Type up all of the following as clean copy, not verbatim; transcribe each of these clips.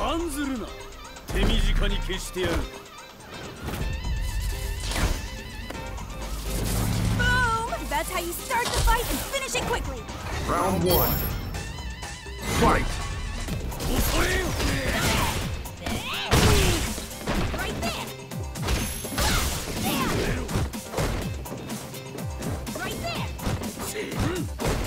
案ずるな。手短に消してやる。 Boom! That's how you start the fight and finish it quickly. Round 1. Fight! Right there. Right there.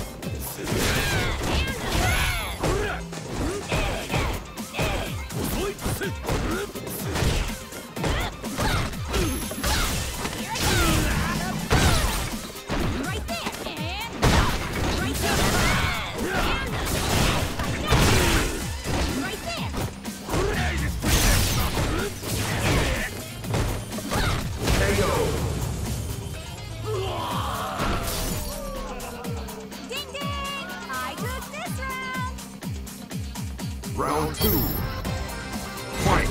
Right there. And right there. Right there. KO! Ding ding! I took this round. Round 2. Fight!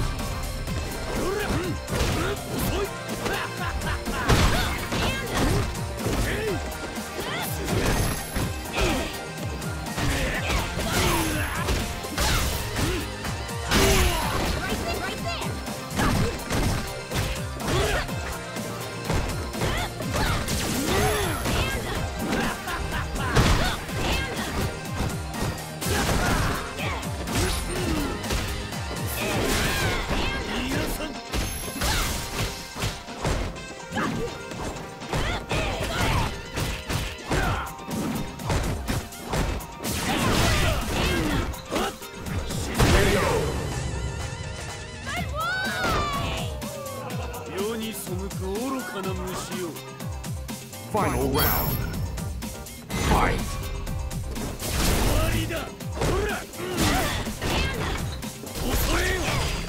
Right there. KO! 世に背く愚かな虫よ。 Final round. Fight! 終わりだ。ほら。遅えよ。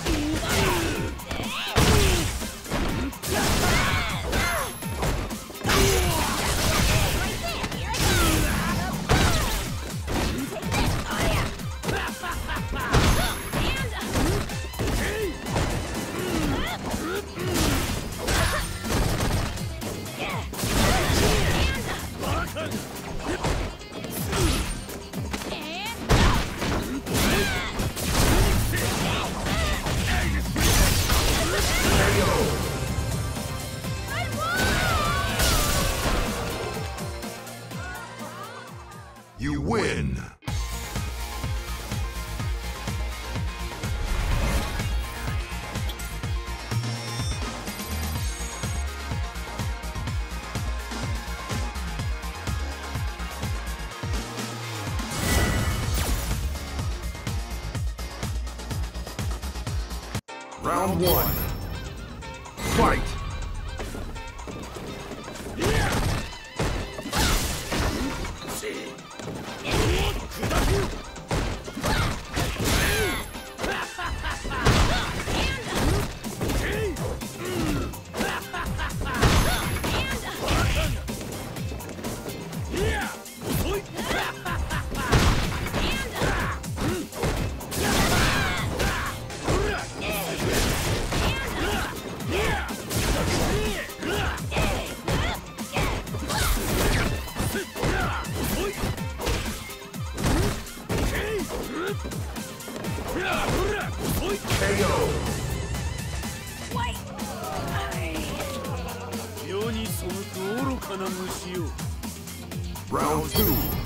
You win! Round 1. Fight! KO! 世に背く愚かな虫よ。 Round 2.